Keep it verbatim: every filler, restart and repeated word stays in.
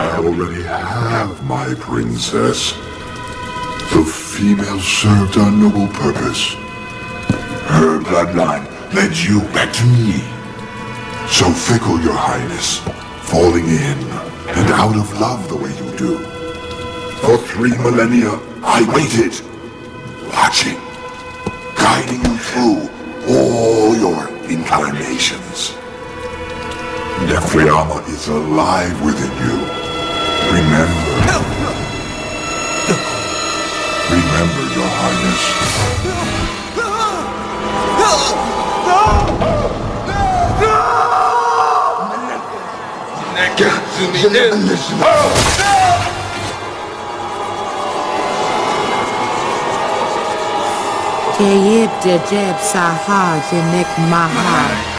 I already have my princess. The female served our noble purpose. Her bloodline led you back to me. So fickle, your highness, falling in and out of love the way you do. For three millennia, I waited, watching, guiding you through all your incarnations. Nephriyama is alive within you. Remember. Remember, your highness. Kayib Dejeb Sahaj Nek Mahar.